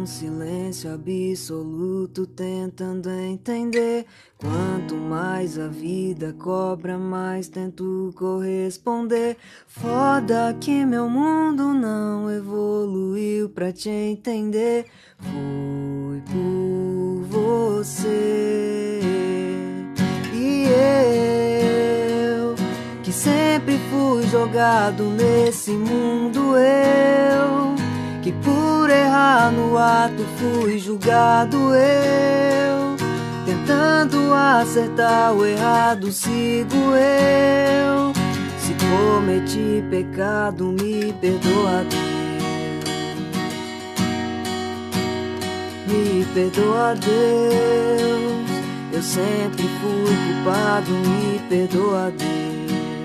num silêncio absoluto, tentando entender. Quanto mais a vida cobra, mais tento corresponder. Foda que meu mundo não evoluiu pra te entender. Foi por você e eu, que sempre fui jogado nesse mundo. Eu, que por errar no ato fui julgado. Eu, tentando acertar o errado, sigo eu. Se cometi pecado, me perdoa, Deus. Me perdoa, Deus. Eu sempre fui culpado, me perdoa, Deus.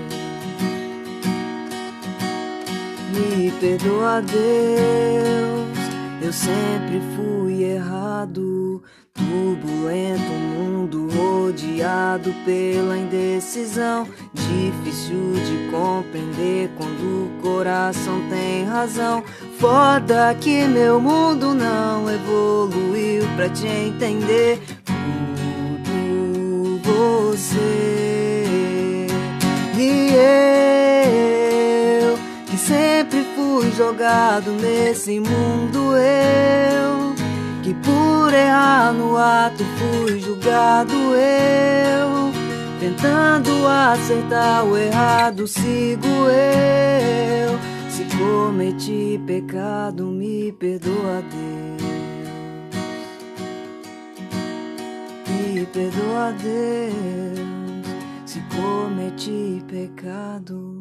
Me perdoa, Deus. Eu sempre fui errado. Turbulento mundo rodeado pela indecisão. Difícil de compreender quando o coração tem razão. Foda que meu mundo não evoluiu pra te entender. Por você e eu, que sempre fui jogado nesse mundo. Eu, que por errar no ato fui julgado. Eu, tentando acertar o errado, sigo eu. Se cometi pecado, me perdoa, Deus. Me perdoa, Deus. Se cometi pecado.